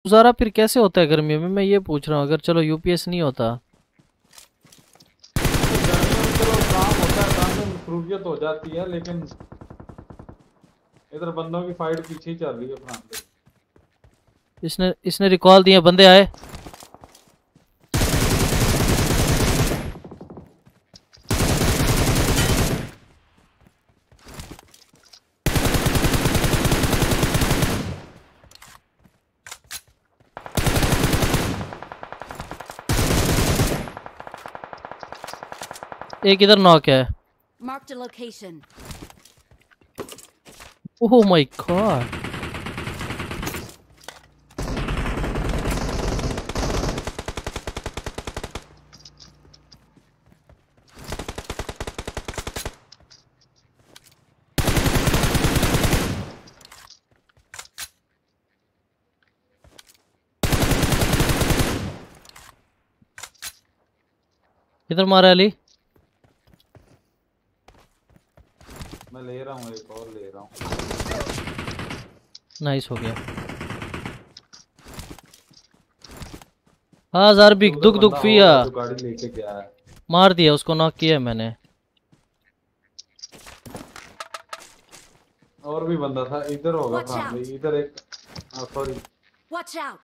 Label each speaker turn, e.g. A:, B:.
A: गुजारा फिर कैसे होता है गर्मियों में, मैं ये पूछ रहा हूँ। अगर चलो यूपीएस नहीं होता।
B: गर्मियों में चलो काम होता है, काम में मसरूफियत हो जाती है, लेकिन इधर बंदों की फाइट पीछे ही चल रही है फ्रांस से।
A: इसने इसने रिकॉल दिए, बंदे आए। एक इधर नॉक है।
C: Marked a location.
A: Oh my god. इधर मारा अली।
B: मैं ले रहा हूँ, एक और ले रहा हूँ।
A: नाइस हो गया। हाँ ज़ारबिक
B: उधर
A: दुख दुख
B: बंदा
A: फिया।
B: होगा जो गाड़ी लेके गया है।
A: मार दिया उसको, नॉक किया मैंने।
B: और भी बंदा था इधर, होगा
C: Watch
B: फ्रांस में
C: out!
B: इधर एक। सॉरी।
C: Watch out!